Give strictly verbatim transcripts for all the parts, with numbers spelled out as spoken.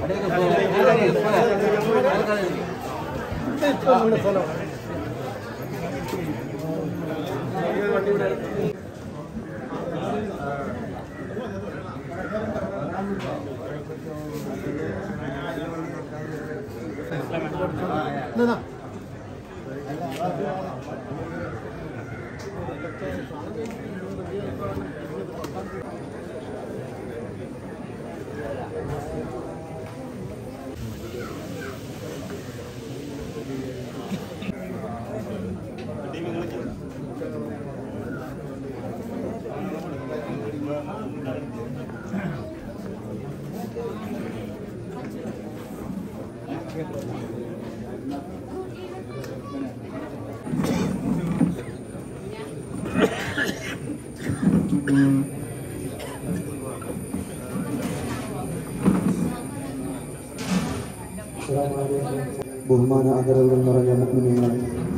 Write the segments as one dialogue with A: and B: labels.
A: ബഹുമാന ആദരവുകൾ നിറഞ്ഞ മുഅ്മിനീങ്ങൾ,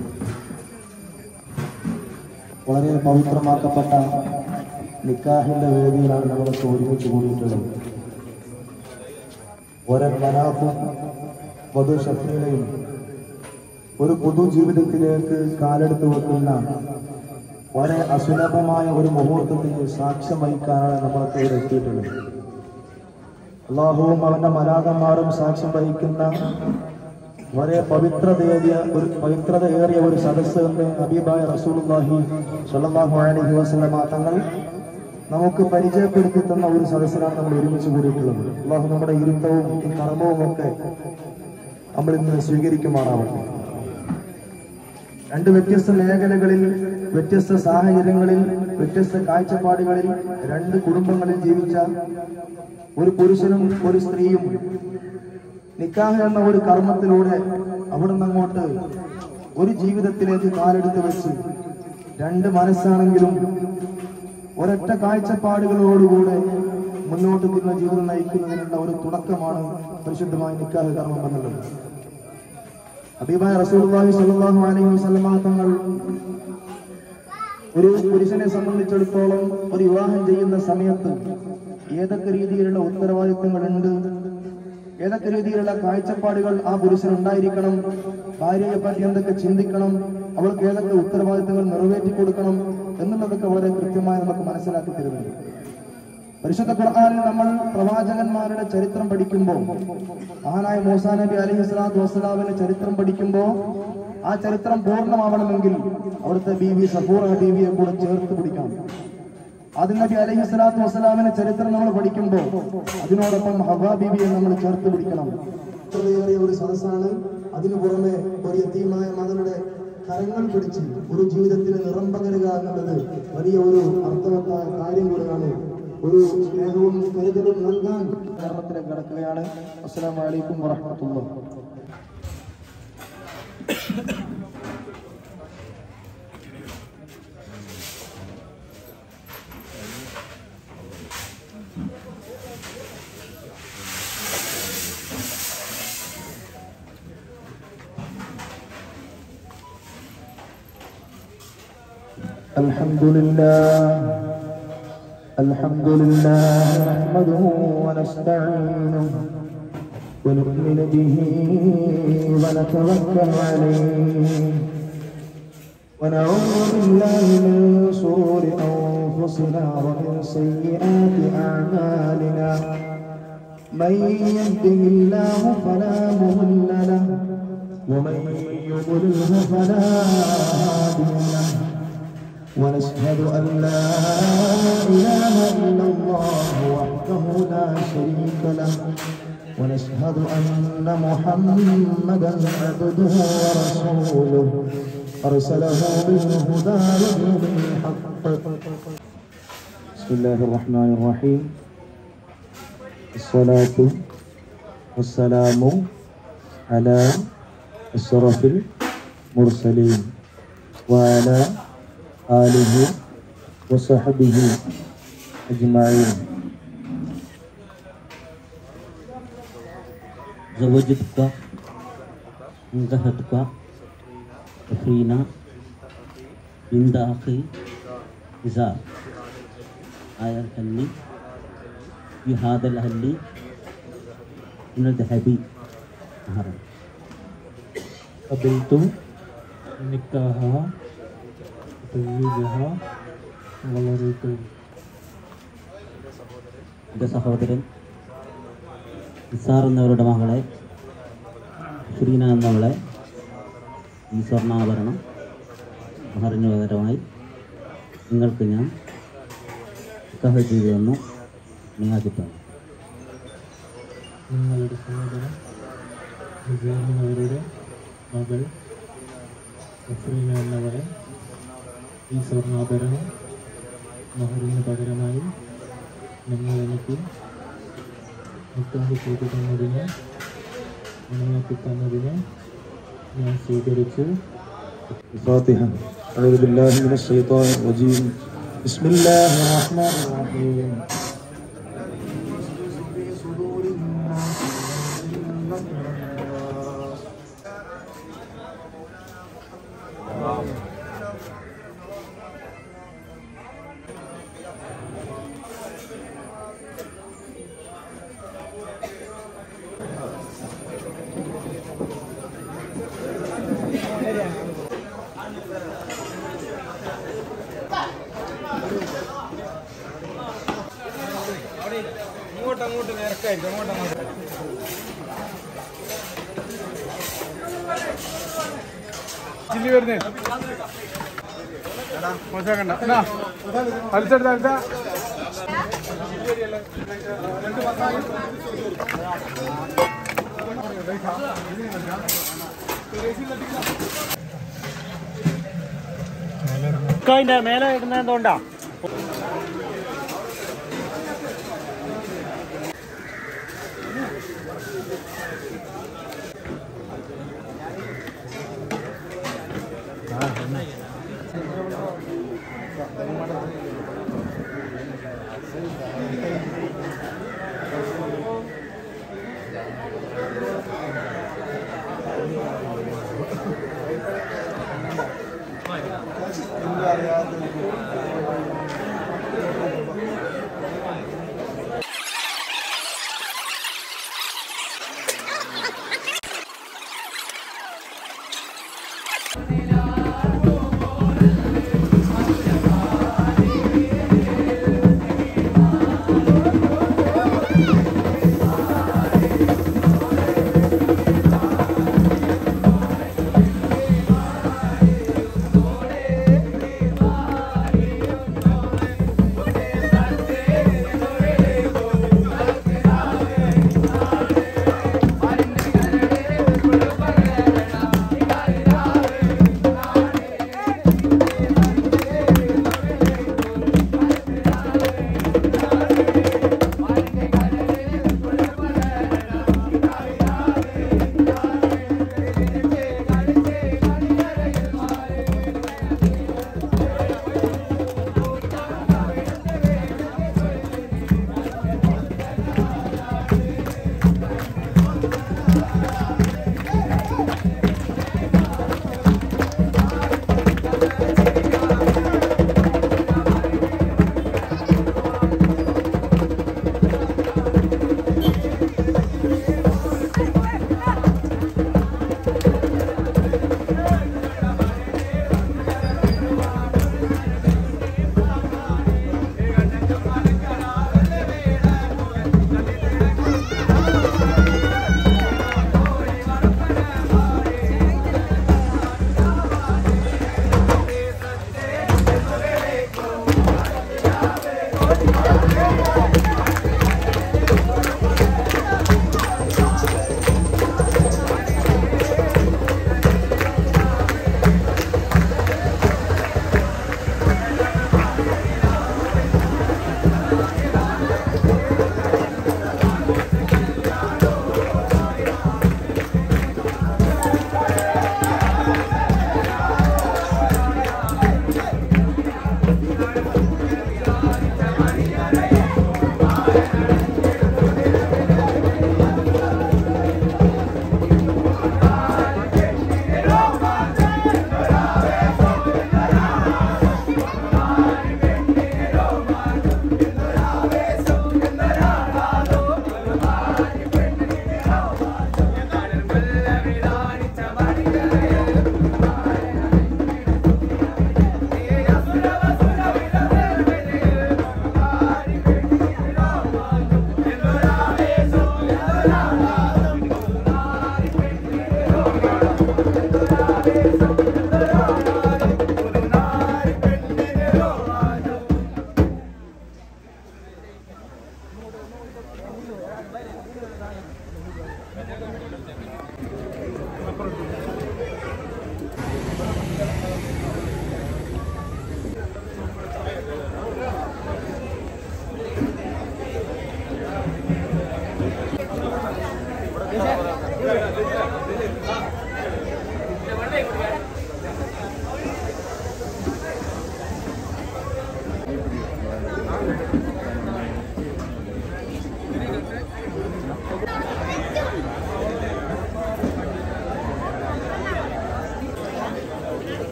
A: വളരെ പവിത്രമാക്കപ്പെട്ട നിക്കാഹിന്റെ വേദിയിലാണ് നമ്മളൊക്കെ ഒരുമിച്ച് കൂടിയിട്ടുള്ളത്. ഒരേ മനാഫും വധു ഷഫീലയും ഒരു പൊതുജീവിതത്തിലേക്ക് കാലെടുത്ത് വെക്കുന്ന വളരെ അസുലഭമായ ഒരു മുഹൂർത്തത്തിന് സാക്ഷ്യം വഹിക്കാനാണ് നമ്മളൊക്കെ ഇവിടെ എത്തിയിട്ടുള്ളത്. അല്ലാഹുവും അവന്റെ മലാഖമാരും സാക്ഷ്യം വഹിക്കുന്ന വളരെ പവിത്രതയേറിയ ഒരു പവിത്രതയേറിയ ഒരു സദസ്സ് എന്ന് ഹബീബായ റസൂലുള്ളാഹി സ്വല്ലല്ലാഹു അലൈഹി വസല്ലമ തങ്ങൾ നമുക്ക് പരിചയപ്പെടുത്തി തന്ന ഒരു സദസ്സിലാണ് നമ്മൾ ഒരുമിച്ച് കൂടിയിട്ടുള്ളത്. അല്ലാഹു നമ്മുടെ ഇരുത്തവും ഈ കർമ്മവും ഒക്കെ നമ്മൾ ഇന്ന് സ്വീകരിക്കുമാറാവട്ടെ. രണ്ട് വ്യത്യസ്ത മേഖലകളിൽ, വ്യത്യസ്ത സാഹചര്യങ്ങളിൽ, വ്യത്യസ്ത കാഴ്ചപ്പാടുകളിൽ, രണ്ട് കുടുംബങ്ങളിൽ ജീവിച്ച ഒരു പുരുഷനും ഒരു സ്ത്രീയും നിക്കാഹ് എന്ന ഒരു കർമ്മത്തിലൂടെ അവിടുന്ന് അങ്ങോട്ട് ഒരു ജീവിതത്തിലേക്ക് കാലെടുത്ത് വെച്ച് രണ്ട് മനസ്സാണെങ്കിലും ഒരൊറ്റ കാഴ്ചപ്പാടുകളോടുകൂടെ മുന്നോട്ട് നിന്ന ജീവിതം നയിക്കുന്നതിനുള്ള ഒരു തുടക്കമാണ് പരിശുദ്ധമായ നിക്കാഹ് കർമ്മം എന്നുള്ളത്. ഹബീബായ റസൂലുള്ളാഹി സ്വല്ലല്ലാഹു അലൈഹി വസല്ലമ തങ്ങൾ ഒരു പുരുഷനെ സംബന്ധിച്ചിടത്തോളം ഒരു വിവാഹം ചെയ്യുന്ന സമയത്ത് ഏതൊക്കെ രീതിയിലുള്ള ഉത്തരവാദിത്വങ്ങളുണ്ട്, ഏതൊക്കെ രീതിയിലുള്ള കാഴ്ചപ്പാടുകൾ ആ പുരുഷൻ ഉണ്ടായിരിക്കണം, ഭാര്യയെ പറ്റി എന്തൊക്കെ ചിന്തിക്കണം, അവൾക്ക് ഏതൊക്കെ ഉത്തരവാദിത്തങ്ങൾ നിറവേറ്റി കൊടുക്കണം എന്നുള്ളതൊക്കെ വളരെ കൃത്യമായി നമുക്ക് മനസ്സിലാക്കി തരുന്നുണ്ട്. പരിശുദ്ധ ഖുർആനിൽ നമ്മൾ പ്രവാചകന്മാരുടെ ചരിത്രം പഠിക്കുമ്പോൾ, മഹാനായ മൂസാ നബി അലൈഹി സ്വലാത്തു വസ്സലാമിന്റെ ചരിത്രം പഠിക്കുമ്പോൾ ആ ചരിത്രം പൂർണ്ണമാവണമെങ്കിൽ അവിടുത്തെ ബീവി സഫൂറ ബീവിയെ കൂടെ ചേർത്ത് പിടിക്കണം. ആദിം നബി അലൈഹി സ്വലാത്തു വസ്സലാമിന്റെ ചരിത്രം നമ്മൾ പഠിക്കുമ്പോൾ അതിനോടൊപ്പം ഹവ്വാ ബീവിയെ നമ്മൾ ചേർത്ത് പിടിക്കണം. ഒരു സദസ്സാണ്. അതിനു പുറമെ ഒരു യതീമായ മകളുടെ കരങ്ങൾ പിടിച്ച് ഒരു ജീവിതത്തിന് നിറം പകരുക എന്നുള്ളത് വലിയ ഒരു അർത്ഥവത്തായ കാര്യം കൂടെയാണ്. ഒരു സ്നേഹവും കരുതലും നൽകാൻ കർമ്മത്തിലേക്ക് കടക്കുകയാണ്. അസ്സലാമു അലൈക്കും വറഹ്മത്തുള്ളാഹി. الحمد لله الحمد لله نحمده ونستعينه ونؤمن به ونتوكل عليه ونعوذ بالله من شرور أنفسنا ومن سيئات أعمالنا. من يهده الله فلا مضل له ومن يضلل فلا هادي له. ونشهد أن لا إله إلا الله وحده لا شريك له ونشهد أن محمدا عبده ورسوله أرسله بالهدى ودين الحق. بسم الله الرحمن الرحيم. الصلاة والسلام على أشرف المرسلين وعلى آله وصحبه أجمعين.
B: زوجتك انتهتك أخينا عند أخي إذا آية الحل في هذا الحل من الذهب مهرا.
C: قبلت نكاحها تزويجها വളരെയും
B: എൻ്റെ സഹോദരൻ നിസാർ എന്നവരുടെ മകളെ ഷുറീന എന്നവളെ ഈ സ്വർണ്ണാഭരണം മഹറിന് പകരമായി നിങ്ങൾക്ക് ഞാൻ നിക്കാഹ് ചെയ്തു തന്നു നിയാക്കിത്താണ്.
C: നിങ്ങളുടെ സഹോദരൻ നിസാറിനവരുടെ മകൾ ഷുറീന എന്നവളെ ഈ സ്വർണ്ണാഭരണം മഹറിന് പകരമായി നിങ്ങൾ എനിക്ക് നിക്കാഹ് ചെയ്തു തന്നതിന് നിയാക്കി തന്നതിന് ഞാൻ സ്വീകരിച്ചു.
A: الفاتحة. أعوذ بالله من الشيطان الرجيم. بسم الله الرحمن الرحيم.
D: അങ്ങോട്ടങ്ങോട്ട് നേരക്കായിരിക്കും അങ്ങോട്ടങ്ങോട്ട് ചില്ലി വരുന്നേ മോശമാക്കണ്ട അലിച്ചെടുത്ത അലിച്ച
C: മേലെ ഇടുന്ന എന്തുകൊണ്ടാ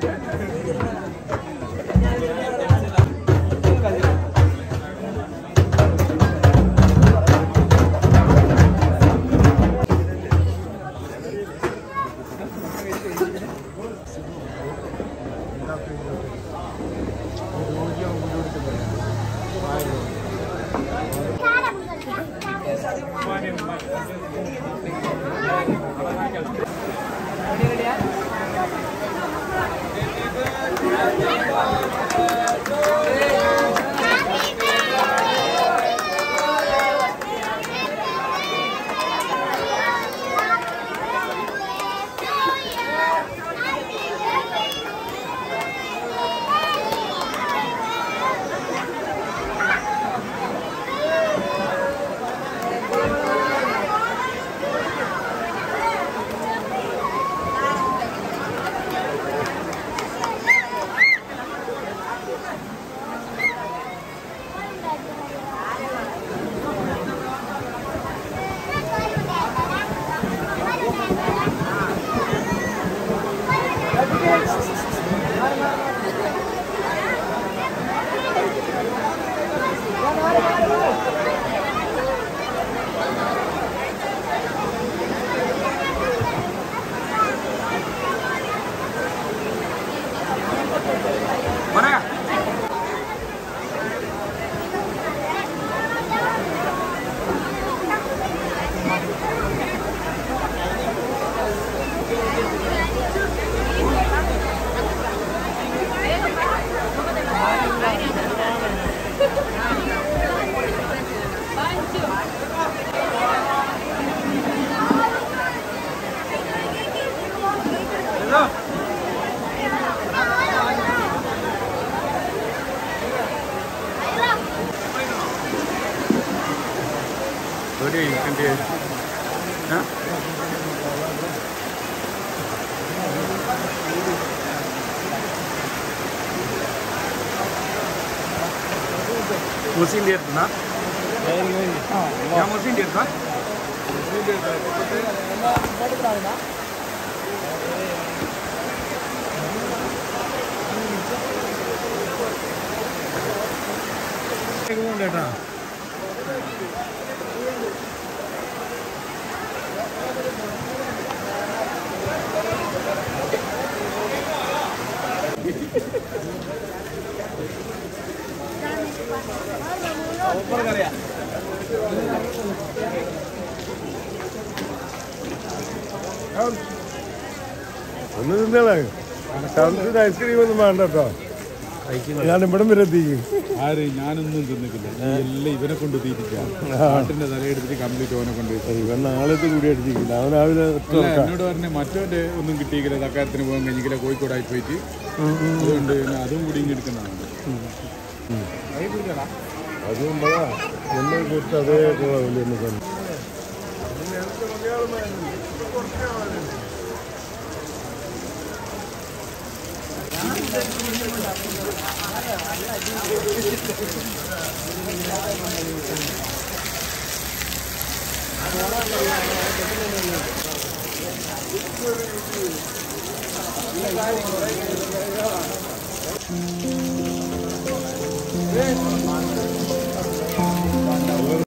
D: Musim dia tu nak? Yang musim dia tu nak? Musim dia tu. Kau mana dah? ऊपर कर या
E: ഒന്ന് തിന്നേ തണുത്ത ഐസ്ക്രീം ഒന്നും വേണ്ട കേട്ടോ ഞാൻ ഇവിടെ വരെ എത്തിക്കും
D: ആര് ഞാനൊന്നും തിന്നിട്ടില്ല എല്ലാം ഇവനെ കൊണ്ട് തീറ്റിക്കാം നാട്ടിന്റെ തലയെടുത്തിട്ട് കംപ്ലീറ്റ് ഓനെ കൊണ്ട്
E: ഇവൻ നാളത്തെ കൂടി അടിച്ചിരിക്കില്ല അവൻ രാവിലെ
D: എന്നോട് പറഞ്ഞ മറ്റവന്റെ ഒന്നും കിട്ടിയില്ല തക്കാരത്തിന് പോകാൻ കഴിഞ്ഞില്ല കോഴിക്കോടായി പോയിട്ട് അതുകൊണ്ട് അതും കൂടി ഇങ്ങനെ എടുക്കുന്നതാണ്
E: അതുകൊണ്ടാ എന്നെ കുറിച്ച് അതേ വലിയ തന്നെ
D: Hey!